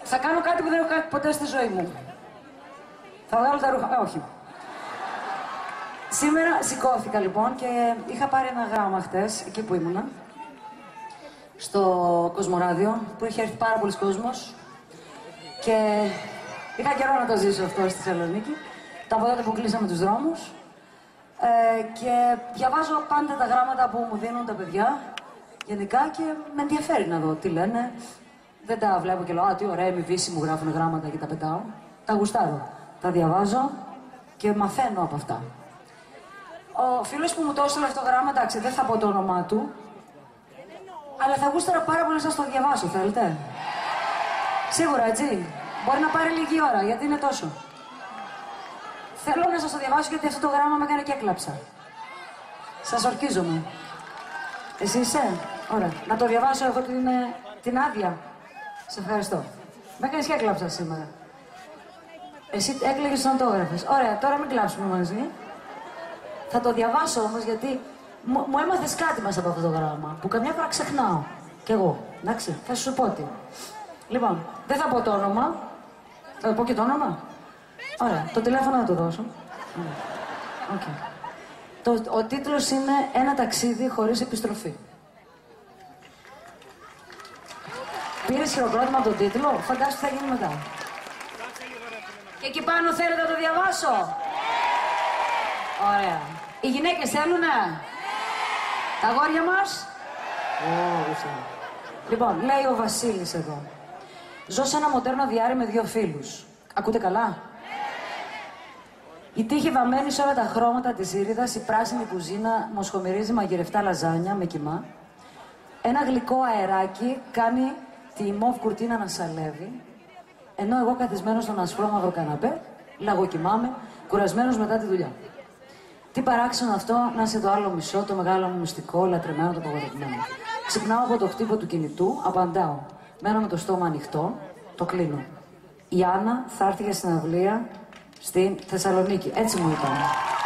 Θα κάνω κάτι που δεν έχω κάνει ποτέ στη ζωή μου. Θα βγάλω τα ρούχα. Όχι. Σήμερα σηκώθηκα λοιπόν και είχα πάρει ένα γράμμα χτες, εκεί που ήμουνα, στο Κοσμοράδιο, που είχε έρθει πάρα πολλοί κόσμος και είχα καιρό να το ζήσω αυτό στη Θεσσαλονίκη, από τότε που κλείσαμε τους δρόμους, και διαβάζω πάντα τα γράμματα που μου δίνουν τα παιδιά, γενικά, και με ενδιαφέρει να δω τι λένε. Δεν τα βλέπω και λέω, α, τι ωραία, εμιβήσει μου γράφουν γράμματα και τα πετάω. Τα γουστάρω. Τα διαβάζω και μαθαίνω από αυτά. Ο φίλος που μου το έστειλε αυτό το γράμμα, εντάξει, δεν θα πω το όνομά του, αλλά θα γούσταρα πάρα πολύ να σας το διαβάσω, θέλετε? Σίγουρα, έτσι. Μπορεί να πάρει λίγη ώρα, γιατί είναι τόσο. Θέλω να σας το διαβάσω γιατί αυτό το γράμμα με έκανε και έκλαψα. Σας ορκίζομαι. Εσύ είσαι? Ωραία. Να το διαβάσω εγώ την άδεια. Σε ευχαριστώ. Με έκανες και έκλαψα σήμερα. Εσύ έκλαιγες όταν το έγραφες. Ωραία, τώρα μην κλάψουμε μαζί. Θα το διαβάσω όμως γιατί μου έμαθες κάτι μέσα από αυτό το γράμμα που καμιά φορά ξεχνάω. Κι εγώ. Εντάξει, θα σου πω τι. Λοιπόν, δεν θα πω το όνομα. Θα πω και το όνομα. Ωραία, το τηλέφωνο να το δώσω. Okay. Ο τίτλος είναι «Ένα ταξίδι χωρίς επιστροφή». Πήρες χειροκρότημα από τον τίτλο, φαντάσου τι θα γίνει μετά. Και εκεί πάνω θέλετε να το διαβάσω? Ωραία. Οι γυναίκες θέλουνε? Τα αγόρια μας? Λοιπόν, λέει ο Βασίλης εδώ. Ζω σε ένα μοντέρνο διάρρη με 2 φίλους. Ακούτε καλά? Η τύχη βαμμένη σε όλα τα χρώματα της ήριδας, η πράσινη κουζίνα μοσχομυρίζει μαγειρευτά λαζάνια με κιμά. Ένα γλυκό αεράκι κάνει τη μοβ κουρτίνα να σαλεύει, ενώ εγώ καθισμένος στον ασπρόμαυρο καναπέ, λαγοκοιμάμαι, κουρασμένος μετά τη δουλειά. Τι παράξενο αυτό να είσαι το άλλο μισό, το μεγάλο μου μυστικό, λατρεμένο, το παγωτευμένο. Ξυπνάω από το χτύπο του κινητού, απαντάω. Μένω με το στόμα ανοιχτό, το κλείνω. Η Άννα θα έρθει για συναυλία στην Θεσσαλονίκη. Έτσι μου είπαν.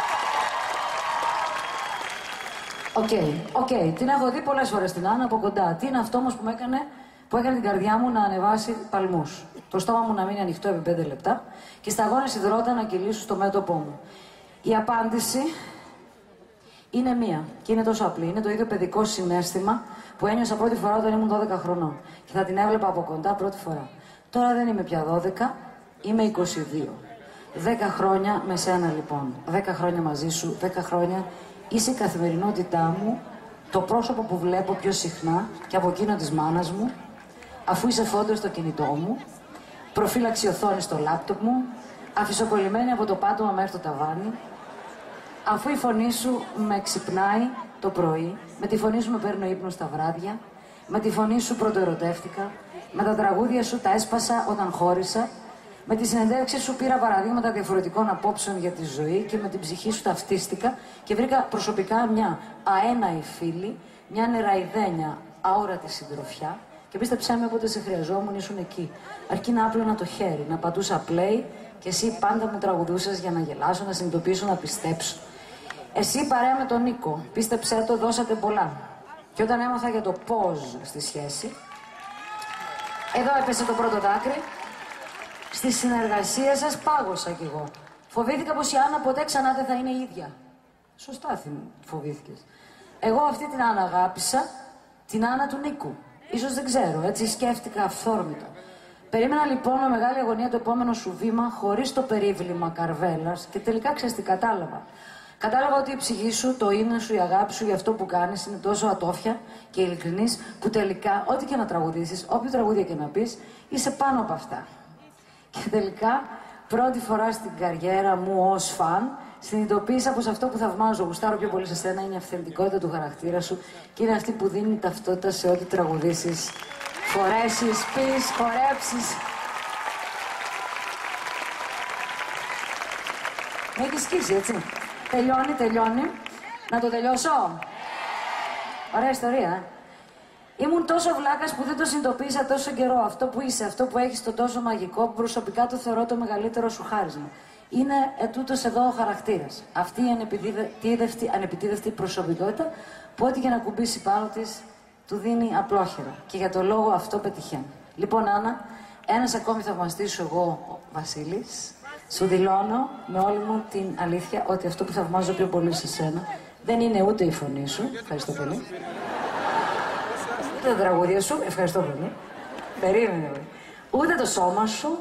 Οκ. Την έχω δει πολλές φορές την Άννα από κοντά. Τι είναι αυτό όμως που έκανε την καρδιά μου να ανεβάσει παλμούς. Το στόμα μου να μείνει ανοιχτό επί 5 λεπτά και σταγόνες υδρότα να κυλήσουν στο μέτωπό μου. Η απάντηση είναι μία και είναι τόσο απλή. Είναι το ίδιο παιδικό συναίσθημα που ένιωσα πρώτη φορά όταν ήμουν 12 χρονών και θα την έβλεπα από κοντά πρώτη φορά. Τώρα δεν είμαι πια 12, είμαι 22. 10 χρόνια με σένα λοιπόν. 10 χρόνια μαζί σου, 10 χρόνια είσαι η καθημερινότητά μου, το πρόσωπο που βλέπω πιο συχνά και από εκείνο της μάνας μου, αφού είσαι φόντο στο κινητό μου, προφύλαξη οθόνη στο λάπτοπ μου, αφισοκολλημένη από το πάτωμα μέχρι το ταβάνι, αφού η φωνή σου με ξυπνάει το πρωί, με τη φωνή σου με παίρνω ύπνο στα βράδια, με τη φωνή σου πρωτοερωτεύτηκα, με τα τραγούδια σου τα έσπασα όταν χώρισα, με τη συνεντεύξη σου πήρα παραδείγματα διαφορετικών απόψεων για τη ζωή και με την ψυχή σου ταυτίστηκα και βρήκα προσωπικά μια αέναη φίλη, μια νεραϊδένια αόρατη συντροφιά και πίστεψέ με, όποτε σε χρειαζόμουν ήσουν εκεί. Αρκεί να άπλωνα το χέρι, να πατούσα play και εσύ πάντα μου τραγουδούσες για να γελάσω, να συνειδητοποιήσω, να πιστέψω. Εσύ παρέα με τον Νίκο, πίστεψέ το, δώσατε πολλά. Και όταν έμαθα για το πώς στη σχέση, εδώ έπεσε το πρώτο δάκρυ. Στη συνεργασία σας πάγωσα κι εγώ. Φοβήθηκα πως η Άννα ποτέ ξανά δεν θα είναι η ίδια. Σωστά φοβήθηκες. Εγώ αυτή την Άννα αγάπησα, την Άννα του Νίκου. Ίσως δεν ξέρω, έτσι σκέφτηκα αυθόρμητα. Περίμενα λοιπόν με μεγάλη αγωνία το επόμενο σου βήμα, χωρίς το περίβλημα καρβέλας και τελικά ξέρεις τι κατάλαβα. Κατάλαβα ότι η ψυχή σου, το είναι σου, η αγάπη σου για αυτό που κάνεις είναι τόσο ατόφια και ειλικρινής που τελικά, ό,τι και να τραγουδήσεις, όποιο τραγούδια και να πεις, είσαι πάνω από αυτά. Και τελικά, πρώτη φορά στην καριέρα μου ως φαν, συνειδητοποίησα πως αυτό που θαυμάζω, γουστάρω πιο πολύ σε σένα, είναι η αυθεντικότητα του χαρακτήρα σου και είναι αυτή που δίνει ταυτότητα σε ό,τι τραγουδήσεις, φορέσεις, πεις, χορέψεις. Με έχει σκίσει, έτσι. Τελειώνει. Να το τελειώσω. Ωραία ιστορία, Ήμουν τόσο βλάκας που δεν το συνειδητοποίησα τόσο καιρό. Αυτό που είσαι, αυτό που έχεις το τόσο μαγικό, που προσωπικά το θεωρώ το μεγαλύτερο σου χάρισμα. Είναι ετούτος εδώ ο χαρακτήρας. Αυτή η ανεπιτίδευτη προσωπικότητα που ό,τι και να κουμπίσει πάνω της του δίνει απλόχερα. Και για το λόγο αυτό πετυχαίνει. Λοιπόν, Άννα, ένας ακόμη θαυμαστής σου εγώ, ο Βασίλης, σου δηλώνω με όλη μου την αλήθεια ότι αυτό που θαυμάζω πιο πολύ σε σένα δεν είναι ούτε η φωνή σου, ευχαριστώ πολύ, ούτε τα τραγούδια σου, ευχαριστώ πολύ, περίμενε, ούτε το σώμα σου.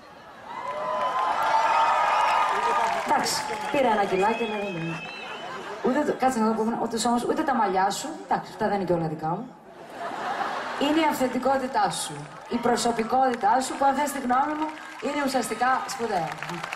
Εντάξει, πήρα ένα κιλάκι, αλλά δεν είναι. Κάτσε να το πούμε, ούτε το σώμα σου, ούτε τα μαλλιά σου, εντάξει, αυτά δεν είναι και όλα δικά μου. Είναι η αυθεντικότητά σου, η προσωπικότητά σου που αν θες τη γνώμη μου είναι ουσιαστικά σπουδαία.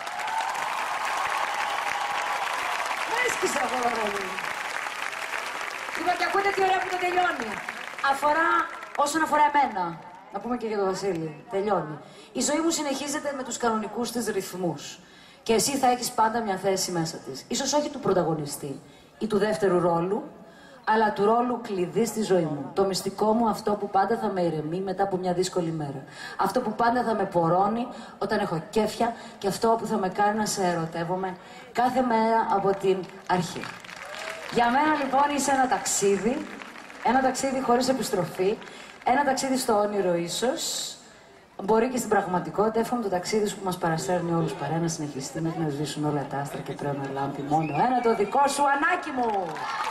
Με έσκησε αυτό το παιδί. Λοιπόν, και ακούτε τι ωραία που το τελειώνει. Όσον αφορά εμένα, να πούμε και για τον Βασίλη, τελειώνει. Η ζωή μου συνεχίζεται με τους κανονικούς της ρυθμούς. Και εσύ θα έχεις πάντα μια θέση μέσα της. Ίσως όχι του πρωταγωνιστή ή του δεύτερου ρόλου, αλλά του ρόλου κλειδί στη ζωή μου. Το μυστικό μου, αυτό που πάντα θα με ηρεμεί μετά από μια δύσκολη μέρα. Αυτό που πάντα θα με πορώνει όταν έχω κέφια και αυτό που θα με κάνει να σε ερωτεύομαι κάθε μέρα από την αρχή. Για μένα λοιπόν είσαι ένα ταξίδι χωρίς επιστροφή, ένα ταξίδι στο όνειρο ίσως, μπορεί και στην πραγματικότητα. Εύχομαι το ταξίδι σου που μας παρασέρνει όλους παρέα να συνεχιστεί, να σβήσουν όλα τα άστρα και τρώνε λάμπη μόνο ένα, το δικό σου Ανάκη μου!